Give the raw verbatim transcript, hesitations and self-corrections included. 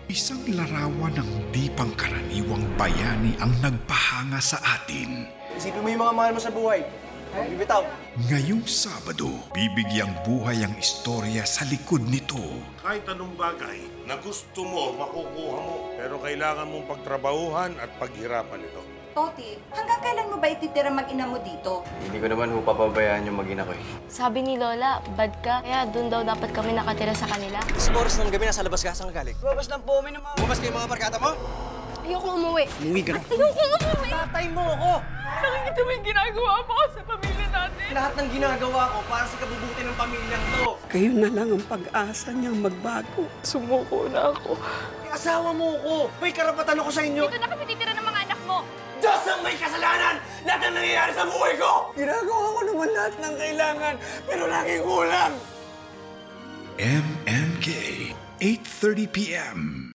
Isang larawan ng di pangkaraniwang bayani ang nagpahanga sa atin. Isipin mo yung mga mahal mo sa buhay. Bibitaw. Ngayong Sabado, bibigyang buhay ang istorya sa likod nito. Kahit anong bagay na gusto mo, makukuha mo. Pero kailangan mong pagtrabahuhan at paghirapan ito. Toti, hanggang kailan mo ba ititira mag-ina mo dito? Hindi ko naman ho papabayaan yung mag-ina ko eh. Sabi ni Lola, bad ka, kaya doon daw dapat kami nakatira sa kanila. Sa oras ng gabi, nasa labas ka, saan ka galing? Labas ng pomi ng mga... Lumabas kayo mga barkada mo? Ayoko umuwi. Umuwi ka na. Ayoko umuwi! Tatay mo ako! Nakikita mo yung ginagawa mo sa pamilya natin. Lahat ng ginagawa ko para sa kabubuti ng pamilyang to. Kayo na lang ang pag-asa niyang magbago. Sumuko na ako. Yung asawa mo ko! May karapatan ako sa inyo! Dito na kami titira ng mga anak mo. Diyos ang may kasalanan! Lahat ng nangyayari sa buhay ko! Ginagawa ko naman lahat ng kailangan, pero laging kulang! M M K, eight thirty p m